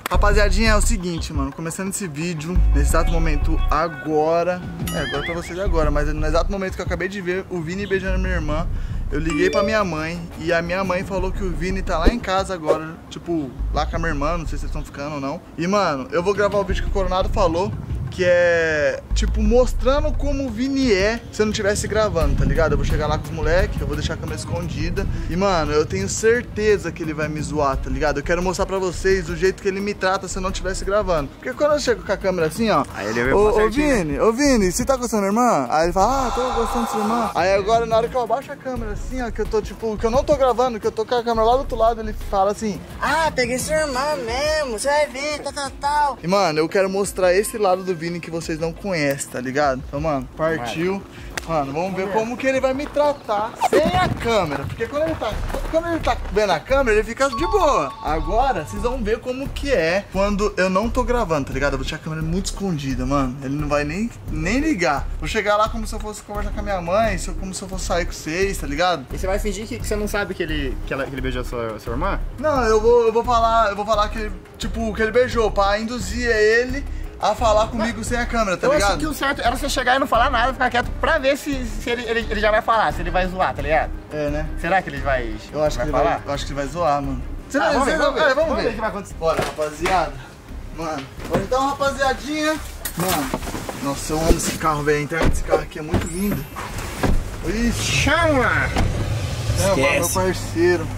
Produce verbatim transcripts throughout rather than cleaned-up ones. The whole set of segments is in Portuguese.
Rapaziadinha, é o seguinte, mano, começando esse vídeo, nesse exato momento agora, é, agora pra vocês agora, mas no exato momento que eu acabei de ver o Vini beijando minha irmã, eu liguei pra minha mãe e a minha mãe falou que o Vini tá lá em casa agora, tipo, lá com a minha irmã, não sei se vocês estão ficando ou não. E, mano, eu vou gravar o vídeo que o Coronado falou, que é, tipo, mostrando como o Vini é se eu não estivesse gravando, tá ligado? Eu vou chegar lá com os moleques, eu vou deixar a câmera escondida e, mano, eu tenho certeza que ele vai me zoar, tá ligado? Eu quero mostrar pra vocês o jeito que ele me trata se eu não estivesse gravando. Porque quando eu chego com a câmera assim, ó, aí ele vai ô, ô Vini, ô Vini, você tá gostando da irmã? Aí ele fala, ah, tô gostando da sua irmã. Aí agora, na hora que eu abaixo a câmera assim, ó, que eu tô, tipo, que eu não tô gravando, que eu tô com a câmera lá do outro lado, ele fala assim, ah, peguei sua irmã mesmo, você vai ver, tal, tal, tal. E, mano, eu quero mostrar esse lado do Vini que vocês não conhecem, tá ligado? Então, mano, partiu. Mano, vamos ver como que ele vai me tratar sem a câmera. Porque quando ele tá, quando ele tá vendo a câmera, ele fica de boa. Agora, vocês vão ver como que é quando eu não tô gravando, tá ligado? Eu vou deixar a câmera muito escondida, mano. Ele não vai nem, nem ligar. Vou chegar lá como se eu fosse conversar com a minha mãe, como se eu fosse sair com vocês, tá ligado? E você vai fingir que, que você não sabe que ele, que ela, que ele beijou a sua, sua irmã? Não, eu vou, eu vou falar, eu vou falar que, tipo, que ele beijou, pra induzir ele a falar comigo sem a câmera, tá eu ligado? Eu acho que o certo era você chegar e não falar nada, ficar quieto pra ver se, se ele, ele, ele já vai falar, se ele vai zoar, tá ligado? É, né? Será que ele vai Eu acho vai que ele falar? vai, eu acho que ele vai zoar, mano. Você Ah, não, vamos, você ver, não, vamos, ver, é, vamos vamos ver. ver o que vai acontecer. Bora, rapaziada. Mano, bora então, rapaziadinha. Mano, nossa, eu amo esse carro, velho. A internet desse carro aqui é muito linda. Ixi, chama! É, meu parceiro.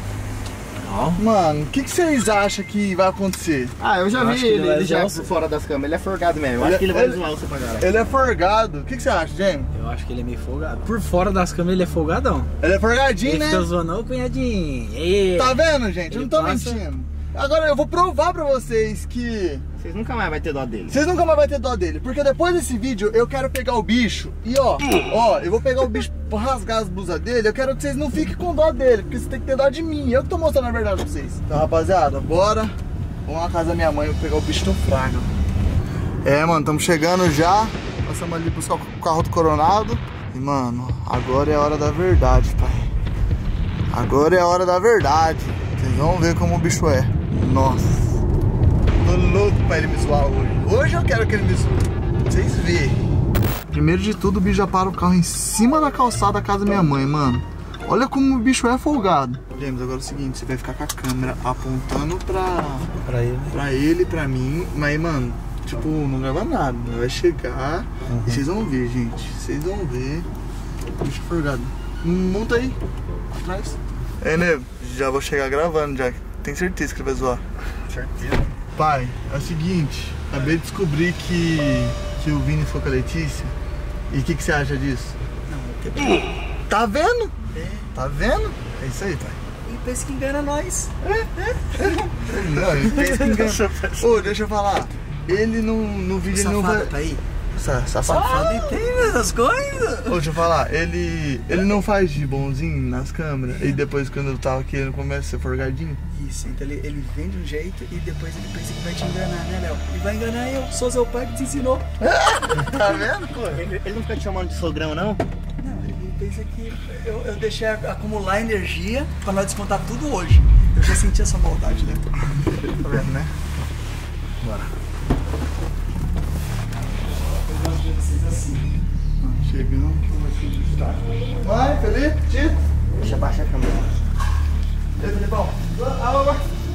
Mano, o que, que vocês acham que vai acontecer? Ah, eu já eu vi ele, ele já você. fora das câmeras, ele é forgado mesmo. Eu Ele acho que ele é- vai ele- zoar você pra caralho. Ele é forgado. O que, que você acha, Jamie? Eu acho que ele é meio folgado. Por fora das câmeras ele é folgadão. Ele é forgadinho, Ele né? fica zoando, ô cunhadinho. Ei. Tá vendo, gente? Eu não Ele tô passa- mentindo. Agora eu vou provar pra vocês que Vocês nunca mais vão ter dó dele. vocês nunca mais vão ter dó dele. Porque depois desse vídeo eu quero pegar o bicho e ó, ó, eu vou pegar o bicho pra rasgar as blusas dele. Eu quero que vocês não fiquem com dó dele, porque vocês têm que ter dó de mim. Eu que tô mostrando a verdade pra vocês. Então, rapaziada, bora. Vamos na casa da minha mãe, vou pegar o bicho no fraga. É, mano, estamos chegando já. Passamos ali buscar o carro do Coronado. E, mano, agora é a hora da verdade, pai. Agora é a hora da verdade. Vocês vão ver como o bicho é. Nossa. Tô louco pra ele me zoar hoje. Hoje eu quero que ele me zoe. Vocês verem. Primeiro de tudo, o bicho já para o carro em cima da calçada da casa da minha mãe, mano. Olha como o bicho é folgado. James, agora é o seguinte, você vai ficar com a câmera apontando pra, Pra ele. pra ele, pra mim. Mas, mano, tipo, não grava nada. Vai chegar Uhum. e vocês vão ver, gente. Vocês vão ver. O bicho folgado. Monta aí, atrás. É, né? Já vou chegar gravando já. Tenho certeza que ele vai zoar. Certeza. Pai, é o seguinte, acabei de descobrir que, que o Vini ficou com a Letícia. E o que, que você acha disso? Não, que... Tá vendo? É. Tá vendo? É isso aí, pai. Ele pensa que engana nós. Não, ele pensa que engana. Ô, deixa eu falar. Ele no, no vídeo ele não vai... Safado, tá aí? Sa- Safado. Safado entende essas coisas. Ô, deixa eu falar. Ele, ele não faz de bonzinho nas câmeras. E depois quando eu tava aqui ele começa a ser forgadinho. Isso, então ele, ele vem de um jeito e depois ele pensa que vai te enganar, né, Léo? Ele vai enganar eu, sou seu pai que te ensinou. Tá vendo? Pô, ele, ele não fica te chamando de sogrão, não? Não, ele pensa que eu, eu deixei acumular energia pra nós descontar tudo hoje. Eu já senti essa maldade, né? Tá vendo, né? Bora. Eu gosto de vocês assim. Chegando que eu vou te ajustar. Mãe, Felipe, Tito. Deixa abaixar a câmera. E aí, Felipão? Alô,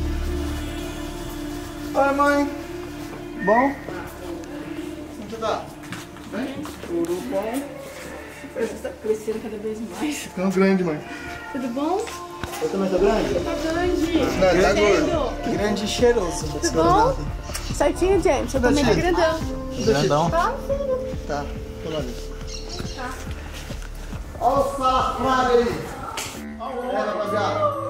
oi, mãe. Bom? Como você tá? Bem? Tudo bom? Você está crescendo cada vez mais. Tão grande, mãe. Tudo bom? Eu também tô grande? Tá grande. Não, ele tá gordo. Crescendo. Grande e cheiroso. Tudo bom? Certinho, James? Eu também tô Certinho. grandão. Grandão. Tá, filho? Tá, tô lá dentro. Tá. Olha o safado aí. É, rapaziada.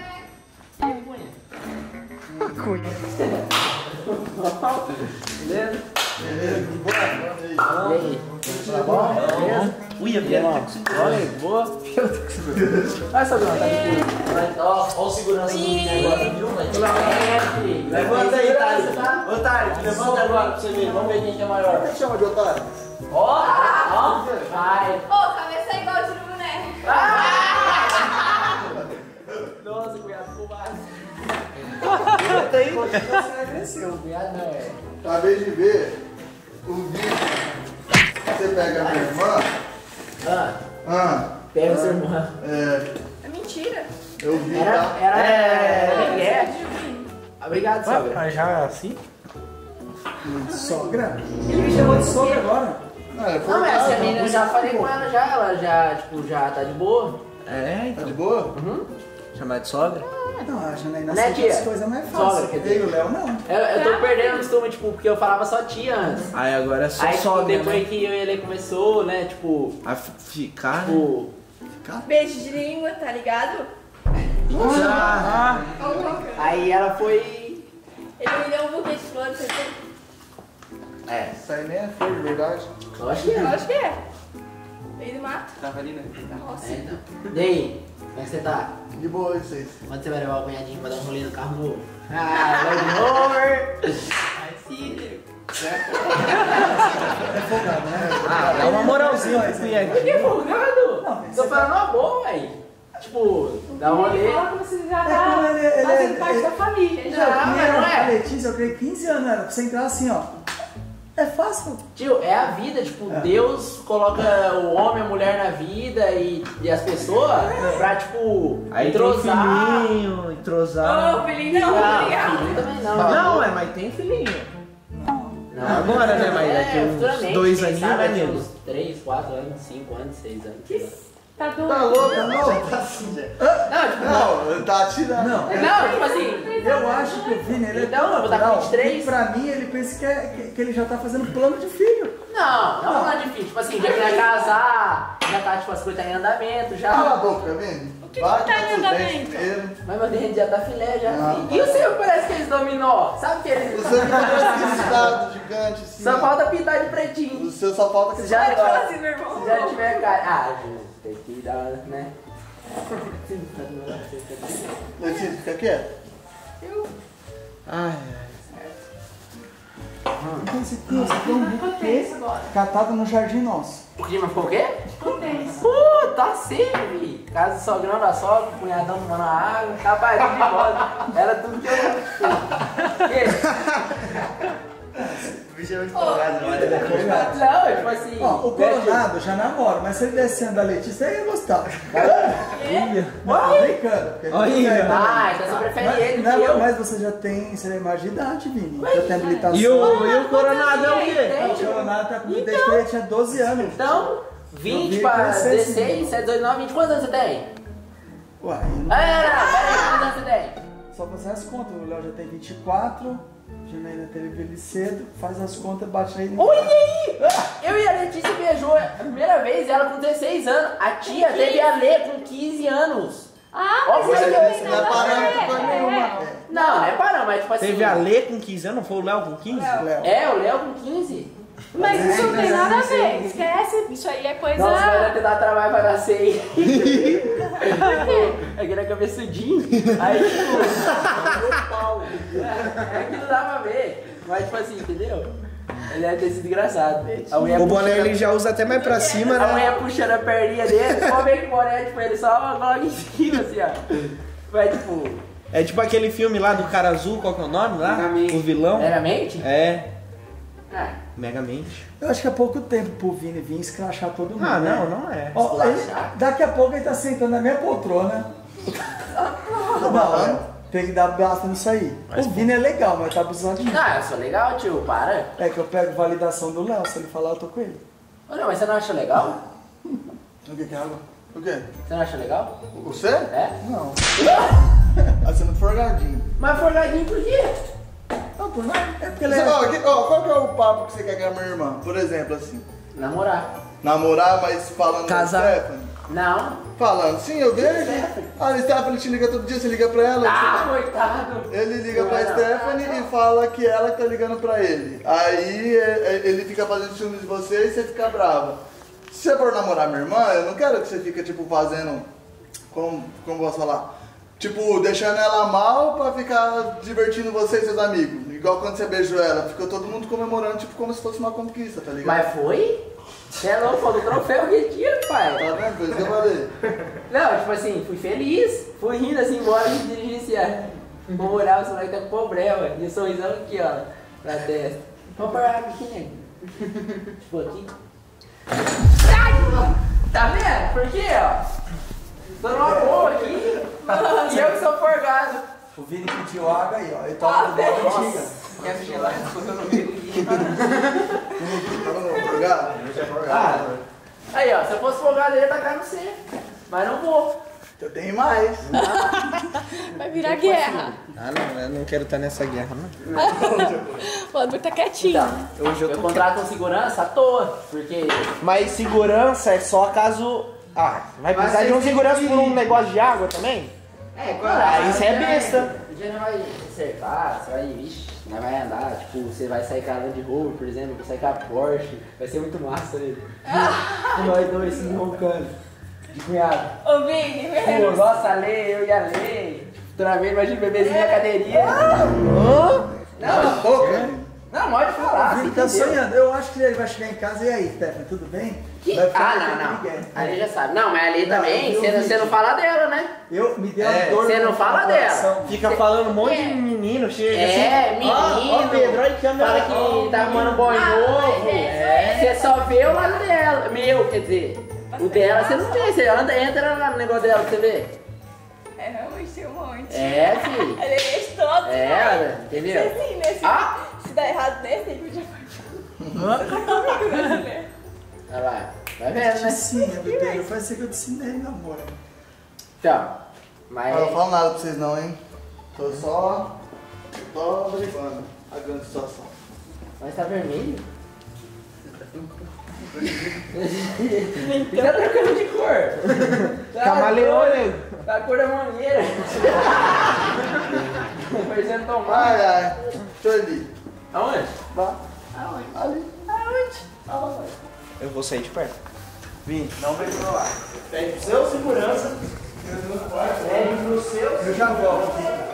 Beleza? Bora. E aí? Uia, viado. Olha aí, boa. Vai, Sabrina, tá de Ó, ó o segurança do menino agora, viu, velho? Levanta aí, Tarek. Ô, Tarek, levanta agora pra você ver. Vamos ver quem que é maior. Como é que chama de otário? Ó, ó, vai. Ô, cabeça é igual de boneco. Nossa, cunhado, ficou massa. aguenta aí. Você cresceu. O viado não é. Acabei de ver o vídeo. Você pega a minha irmã. Ah, Ah, pega sua irmã. é, É mentira. eu vi, Era. tá? Era. É. É. Obrigado, sogra. Mas já assim? Sogra? Ele me chamou de sogra agora. Não, é Não, mas essa verdade, menina eu não já precisa, falei pô. com ela já, ela já, tipo, já tá de boa. É, Tá então. de boa? Uhum. Chamar de sogra? Não, a Janaína Né, aceita tia? as coisas mais Sogra, fáceis. quer dizer. Eu e o Léo não. Eu, eu tô perdendo o costume, tipo, porque eu falava só tia antes. Aí agora é só Aí, tipo, sogra, depois né? que eu e ele começou, né, tipo, A f- ficar, né? tipo... Beijo de língua, tá ligado? Ah, Aí ela foi... Ele me deu um buquê de flores, você tem? É, Isso aí nem é flor de verdade. eu acho que é. Eu acho que é. Veio do mato. tava ali, né? Da roça. É, então. E aí, como é que você tá? De boa isso aí. Quando você vai levar o cunhadinho pra dar um rolê no carro novo? Ah, Land Rover! Ai, sim. É folgado, né? Ah, dá uma moralzinha pro Por que cunhadinho. folgado? Não, mas Tô você falando uma boa, velho. Tipo, dá um rolê... Ele fala como se já É como tá ele- ele- fazendo ele- parte ele- da família. Já, Já. mas não é. A Letícia, eu criei quinze anos, era pra você entrar assim, ó. É fácil. Tio, é a vida, tipo, É. Deus coloca o homem e a mulher na vida e, e as pessoas pra, tipo, Aí entrosar. tem filhinho, entrosar. Ô, filhinho, não, Não, obrigado. filho também não. Não, é, mas tem filhinho. Não. Agora, né, mas daqui É, uns futuramente, dois quem aninhos sabe vai daqui mesmo. uns três, quatro anos, cinco anos, seis anos. sei lá. Tá doido. Tá louco? Não, tá assim, já. Não, tipo, não. Não, tá atirando. Não, Não, tipo assim. eu acho que o Vini, ele é Então, tão eu vou dar natural vinte e três. que pra mim ele pensa que, é, que, que ele já tá fazendo plano de filho. Não, não é difícil. Tipo assim, já quer casar, já tá, tipo, as coisas tá em andamento, já. Cala a boca, Vini. O que Vai que tá com em seus andamento? dentes primeiro. Mas meu dente já tá filé, já. Não, filho. E o seu parece que eles dominó? Sabe que eles. O seu que parece aquele estado gigante assim. Só ó. falta pintar de pretinho. O seu só falta que Se já, Fala assim, meu irmão. se já tiver cara. Ah, gente, tem que dar, né? Letícia, fica quieto. Ai, Então esse aqui, esse aqui é um buquê Acontece agora. catado no jardim nosso. O clima ficou o quê? Acontece. Pô, tá sempre. Casa do sogrão da sogra, cunhadão tomando água, capadinho de roda. Era tudo que eu. o bicho é muito Ô, folgado, muito né? Folgado. Não, tipo assim. Ó, o né, Coronado já namora, mas se ele descendo da Letícia, aí ia gostar. Quê? Não, tô brincando. porque ele Olha. não quer, Ah, então você prefere mas, ele não, que eu. mas você já tem, você é maior de idade, Vini. Já tem habilitação. E o, e o Coronado é o quê? O Coronado tá comigo desde que ele tinha doze anos. Então, vinte vi para crescer, dezesseis, sim. sete, dezoito, nove, vinte. Quantos anos você tem? Uai, eu não- Ah, pera aí, quantos anos você tem? só fazer as contas. O Léo já tem vinte e quatro, a Janaína teve ele cedo, faz as contas, bate aí no. Olha aí! Eu e a Letícia beijou a primeira vez, ela com dezesseis anos. A tia teve a Lê com quinze anos. Ah, Ó, mas você isso não não é tem Não é nada a parâmetro pra ver. nenhuma. É. Não, não é para, mas tipo assim. Teve a Lê com quinze anos, não foi o Léo com quinze? Léo. É, o Léo com quinze. Mas isso não tem nada a ver. Esquece. Isso aí é coisa. Nossa, vai ter dar trabalho pra nascer aí. É que ele é cabeçudinho. Aí, tipo, meu pau. É que não dá pra ver. Mas, tipo assim, entendeu? Ele é desse desgraçado. A mulher O boné puxando- ele já usa até mais pra cima, A né? mulher puxando a perninha dele, só ver que o boné, tipo, ele só coloca em cima, assim, ó. Vai, tipo, É tipo aquele filme lá do cara azul, qual que é o nome lá? Megamente. O vilão? meramente? É, Ah, Megamente. Eu acho que é pouco tempo pro Vini vir escrachar todo mundo. Ah, né? não, não é. Ó, ele- Esculachar. daqui a pouco ele tá sentando na minha poltrona. Não, é, tem que dar basta nisso aí. O Vini é legal, mas tá precisando de mim. não, eu sou legal, tio, para. É que eu pego validação do Léo, se ele falar, eu tô com ele. Ô, não, mas você não acha legal? O que que é água? O quê? Você não acha legal? Você? É? Não. Ah, você é muito forgadinho. Mas forgadinho por quê? Não, por nada. É porque ele Você, é. ó, que- ó, qual que é o papo que você quer com a minha irmã? Por exemplo, assim. Namorar. Namorar, mas falando Casar. da Stephanie? Não. Falando, sim, eu vejo. Ah, a Stephanie te liga todo dia, você liga pra ela? Ah, coitado. Ele liga Não pra é não. Stephanie e fala que ela que tá ligando pra ele. Aí é, é, ele fica fazendo ciúmes de você e você fica brava. Se você for namorar minha irmã, eu não quero que você fique, tipo, fazendo... Como, como eu posso falar? Tipo, deixando ela mal pra ficar divertindo você e seus amigos. Igual quando você beijou ela, ficou todo mundo comemorando, tipo, como se fosse uma conquista, tá ligado? Mas foi? Você é louco, foi do troféu que tinha, pai. Tá vendo? Por isso que eu falei. Não, tipo assim, fui feliz, fui rindo assim, embora e dirigi esse ar. Vou olhar, o celular tá com problema. E o sorrisão aqui, ó, pra testa. Vamos parar aqui, nego. Tipo aqui. Ai! Tá vendo? Por quê, ó? Tô numa boa aqui. E eu que sou forgado. O Vini pediu água aí, ó. Ele toma do bota antiga. Quer me gelar? Eu não bebo aqui. Forgado? Ah, aí, ó. Se eu fosse folgado, eu ia tacar no você. Mas não vou. Eu tenho mais. Vai virar guerra. Ah, não, eu não quero estar nessa guerra, não. O Adulto tá quietinho. Então, hoje eu, eu contrato um segurança à toa, porque... Mas segurança é só caso... Ah, vai precisar de um segurança por um negócio de água também? É, claro. Ah, isso é besta. Um dia não vai cercar, você vai, vixi, não vai andar, tipo, você vai sair com a Land Rover, por exemplo, vai sair com a Porsche, vai ser muito massa ele. Com nós dois se roncando, de cunhado. Ô, Vini, Pô, velho. nossa, a Lei, eu e a Lei. Outra vez, imagina o bebezinho na cadeirinha. Não, Boca. não, pode falar, O Vini você tá entendeu? sonhando. Eu acho que ele vai chegar em casa e aí, Stephanie, tudo bem? Que? Vai ficar Ah, naquele não, não. Miguel. A Lei já sabe. Não, mas a Lei Não, também, eu você não, vi. você não fala dela, né? Eu me dei É, uma dor você no não fala coração. dela. Fica falando um monte de menino, chega É, assim. menino. Ó, ó, Pedro, olha que anda Fala aqui. que tá arrumando um boy novo. é, Você só vê o lado dela. Meu, quer dizer. O dela você não vê. Você anda, entra lá no negócio dela pra você ver. É, realmente tem um monte. É, filho. Ele é todo. É, olha, entendeu? Assim, né? Se, Ah! se dá errado nesse, ele podia Olha lá. Vai vendo, né? Sim, bebê, faz isso que eu te ensinei, meu amor. Então. Mas. Eu não falo nada pra vocês não, hein? Tô só... Tô brigando. A grande situação. Mas tá vermelho? Tá trocando de cor. Tá Camaleone. Tá a cor da mangueira. Parecendo tomate. Ai, ai. Deixa eu ir. Aonde? Vá. Aonde? Ali. Aonde? Aonde? Eu vou sair de perto. Vini, não vem pro lá. Pede pro seu segurança. Pede pro seu. Eu já volto.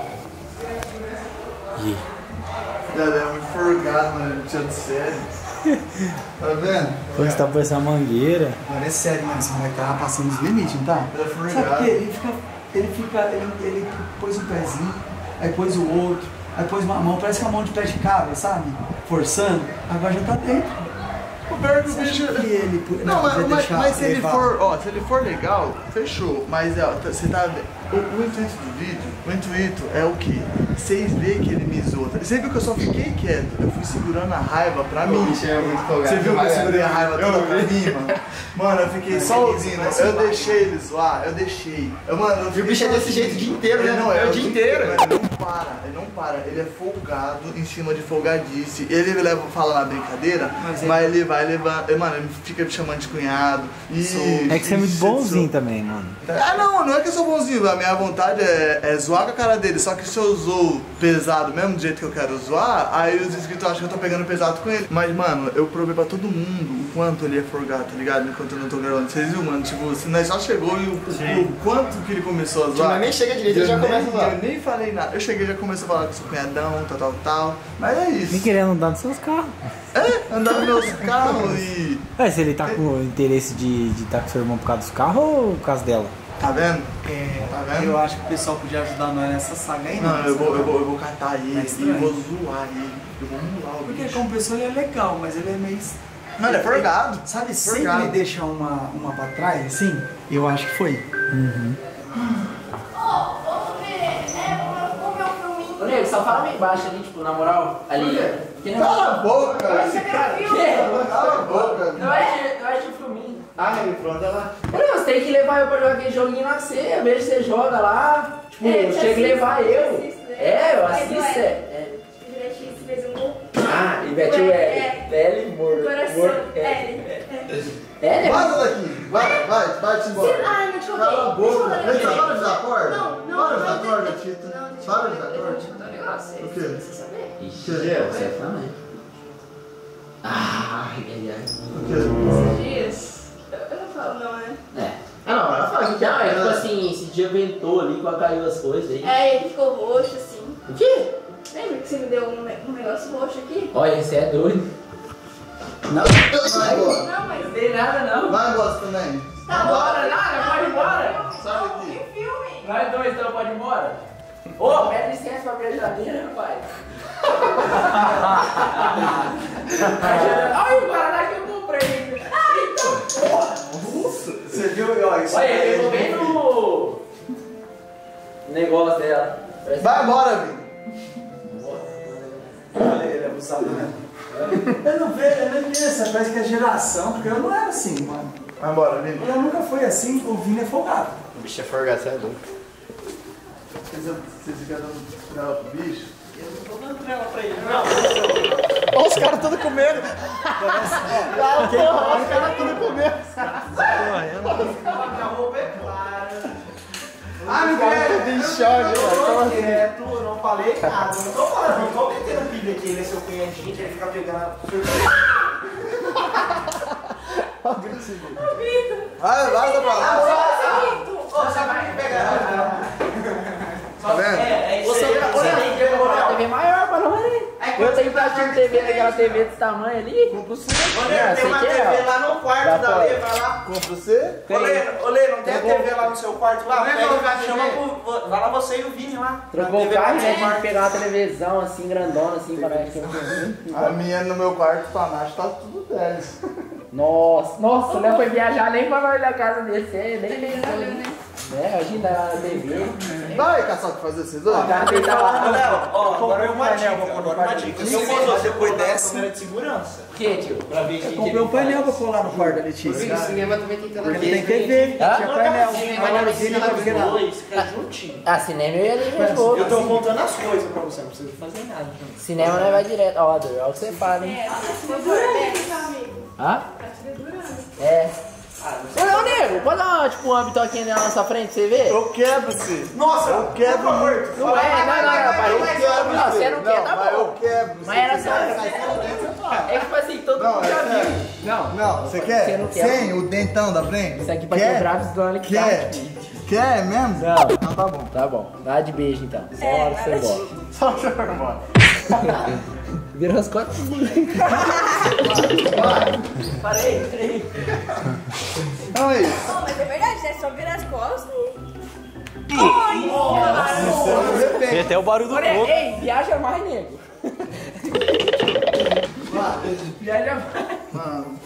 Ela é muito forgado, mano. Tinha de sério. Tá vendo? Quando você tá por essa mangueira. Agora é sério, mano. Você vai estar passando os limites, não tá? Ele é Sabe por forgado. quê? Ele fica. Ele fica. Ele, ele pôs um pezinho, aí pôs o outro, aí pôs uma mão, parece que a mão de pé de cabra, sabe? Forçando, agora já tá dentro. O pior é que o Você acha bicho... que ele. Não, mas, podia mas, deixar mas se ele levar? for, ó, se ele for legal, fechou. Mas ó, tá- você tá vendo? O, o intuito do vídeo, o intuito é o quê? Vocês veem que ele me zoou. Você viu que eu só fiquei quieto, eu fui segurando a raiva pra mim. Você viu que eu segurei a raiva toda pra mim, mano? Mano, eu fiquei só ouvindo. Eu deixei ele zoar, eu deixei. Eu, mano, eu E o bicho é desse jeito o dia inteiro, né? Ele não É o o dia inteiro. Ele não para, ele não para. Ele é folgado em cima de folgadice. Ele leva, fala na brincadeira, mas ele, vai levando. Mano, ele fica me chamando de cunhado. E, É que você é muito e- bonzinho também, mano. Ah, não, não é que eu sou bonzinho. A minha vontade é, é zoar com a cara dele. Só que se eu zoo pesado mesmo, do jeito que eu quero zoar, aí os inscritos acham que eu tô pegando pesado com ele. Mas, mano, eu provei pra todo mundo o quanto ele é forgado, tá ligado? Enquanto eu não tô gravando. Vocês viram, mano? Tipo, se nós só chegou e o, o quanto que ele começou a zoar. Mas nem chega direito, ele já eu começa nem- a zoar. Eu nem falei nada. Eu cheguei e já começou a falar com seu cunhadão, tal, tal, tal. Mas é Nem isso. querendo andar nos seus carros. É, andar nos meus carros e. É, se ele tá com interesse de estar tá com seu irmão por causa dos carros ou por causa dela? Tá vendo? É, Tá vendo? eu acho que o pessoal podia ajudar nós nessa saga aí, Não, eu vou, eu vou, eu vou catar ele É e estranho. vou zoar ele. Eu vou mular o Porque bicho. como pessoa ele é legal, mas ele é meio. Não, ele é forgado. Sabe, sempre Forgado. ele deixa uma, uma pra trás, assim? Eu acho que foi. Ô, nego, só fala meio baixo ali, tipo, na moral, ali. Que nem- Cala a boca! Esse cara. Que? Cala a boca! Eu acho, eu acho o filminho. Ah, ele pronto, olha lá. Ô, Leandro, você tem que levar eu pra jogar aquele joguinho lá, você, eu vejo que você joga lá. Tipo, É, eu te chega e assisto, levar eu eu. assisto, né? É, eu Mas assisto. não é. É. é. Direitinho, fez um gol. Ah, e mete o L. É. L e morto. Coração. Morto. É. É, né? Vaza daqui! Vai, vai, vai-te embora. Ai, não te contei. Cala a boca! Deixa eu Eita, falar para de dar corda! Não, não, Para de não, dar não, corda, não, Tita! não, deixa eu Para de contar, dar eu vou corda! te contar um negócio. O quê? Você saber? Ixi, Que? você também. Ai, ai, ai. O quê? Esses dias. Eu eu não falo, não, né? É. Ah, não, ela fala que não, é tipo assim, esse dia ventou ali, quando caiu as coisas aí. É, ele ficou roxo assim. O quê? Lembra que você me deu um, ne- um negócio roxo aqui? Olha, você é doido. Não, Vai embora! Não, mas. não tem nada não. Vai embora também! Tá Bora, nada, pode ir embora. Sai daqui! Que filme! Nós dois então pode ir embora. Ô, pede licença pra abrir a geladeira, rapaz. Olha o Guaraná que eu comprei. Nossa, você viu? Ó, isso Olha, aí. eu tô vendo o negócio dela. Vai embora, Vini. Olha, ele é abusado, né? Eu não vejo, eu não penso, parece que é geração, porque eu não era assim, mano. Vai embora, Vini. Eu nunca fui assim, o Vini é folgado. O bicho é forgado, você é louco. Vocês, vocês ficam dando trela pro bicho? Olha os caras tudo com medo. Olha os caras tudo com medo. A roupa é clara. Ah, não quero! Em choque, Eu mano. tô quieto, eu não falei nada. Eu não tô falando, não tô metendo pilha aqui nesse seu cunhadinho que ele fica pegando a Vai, vaza pra lá. Ô, você vai pegar. Tá vendo? É, é isso aí. Você tem que comprar uma T V maior pra não valer. Eu tenho pra assistir T V daquela T V desse tamanho ali. Compra você. Ô, Lê, tem uma T V lá no quarto da Lê, vai lá. Compra você. Ô, Lê, ô, Lê, não tem a T V lá no seu quarto lá? Não é Pega, colocar chama T V. pro... Vai lá você e o Vini lá. Trocou Na o T V lá carro, no seu né? quarto. De pegar uma televisão assim, grandona, assim, parece que A minha no meu quarto, pra Nath, tá tudo dez. Nossa, nossa, não foi viajar nem pra nós da casa desse, é, nem pensou, Valeu, né? né? Hoje ainda na T V. Vai, Caçoca, fazer vocês dois? O cara deitar lá. Ô, Léo, ó, agora Comprei é um uma painel, dica, vou agora pôr uma no dica. quarto. Se eu fosse você, põe dessa câmera de segurança. O que, tio? Pra ver o que Eu que comprei ele um painel pra faz. pôr lá no quarto da Letícia. O cinema também tem tela. Porque tem T V, Hã? tinha painel. Cinema Agora na o Vini vai piscina, ver lá. dois, fica juntinho. Ah, cinema eu ia ali de boa. Eu tô montando as coisas pra você, não precisa fazer nada. Cinema não vai direto. Ó, Ador, olha o que você fala, hein? É, tá se dedurando, meu amigo. Hã? Tá se dedurando. É. Ô, ô, nego, pode dar uma, tipo, uma bitoquinha na nossa frente pra você ver? Eu quebro você. Nossa, Eu quebro por favor. muito. Não é, não, não, não, pai. Eu quebro Não, você não quer, tá mas bom. eu quebro. Mas era Você só. quer? É que, tipo assim, todo Não, mundo é já sério. viu. Não. Não, você quer? Você não quer. Sem o dentão da frente? Isso aqui pra Quer? quebrar os donos que Quer? Quer mesmo? Não. Então tá bom. Tá bom. Nada de beijo, então. Só É, a hora que você nada de- embora. Só o jogo embora. Virou as costas. Parei, parei. Então é isso. Não, mas é verdade, é só virar as costas e... Tem até o barulho do Olha, coco. ei, viaja mais, nego. Viaja mais. Mano,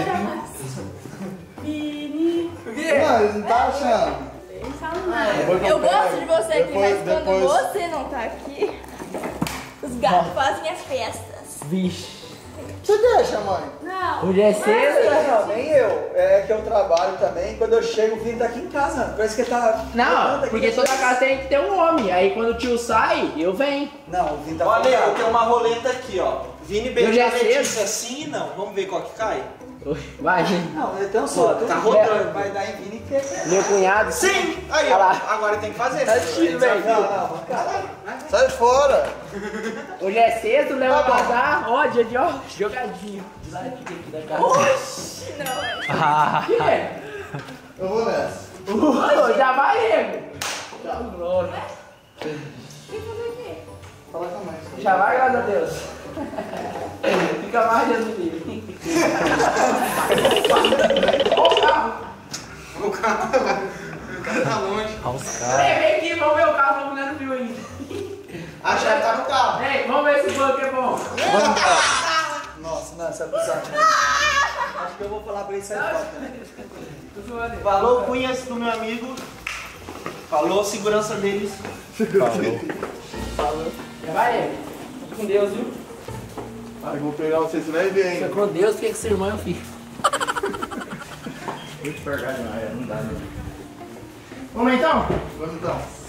Vini. O quê? mano, não tá achando? Não fala nada. Eu gosto de você aqui, Depois- mas quando depois- você não tá aqui, os gatos fazem as festas. Vixe. Você deixa, mãe? Não. Hoje é sexta. Não, nem eu. É que eu trabalho também. Quando eu chego, o Vini tá aqui em casa. Parece que ele tá. Não, aqui porque nas toda coisas. casa tem que ter um homem. Aí quando o tio sai, eu venho. Não, o Vini tá Olha, eu folgado. tenho uma roleta aqui, ó. Vini Eu beija já a sei. Letícia assim, não. Vamos ver qual que cai. Vai, gente. Não, ele tem um só. Tá tudo rodando. Vai dar em Vini que é. Meu cunhado. Sim! Aí, Olha ó. lá. Agora tem que fazer. Tá assistindo, velho. Não, não, cara. Sai fora. Hoje é sexta, leva a bazar. Ó, dia de ó, jogadinho. De lá aqui da casa. Oxi, não. O que é? Eu vou nessa. Ô, já vai, nego. Glória. Quem fazer o quê? Fala com a mãe. Já vai, graças a Deus. Fica mais, Deus me livre. Ó o carro. O cara tá longe. Olha os caras. Ei, vem aqui, vamos ver o carro, a mulher não viu ainda. A chave tá no carro. Ei, vamos ver se o banco é bom. Nossa, não, essa é abusada. Acho que eu vou falar pra ele sair fora. Né? Falou cunhas do meu amigo. Falou segurança deles. Já vai, nego. Fica com Deus, viu? Aí eu vou pegar vocês, você vai ver Fica ainda. com Deus, fica com seu irmão, eu fico. Muito vergonha, não dá, né? Vamos então? Vamos então.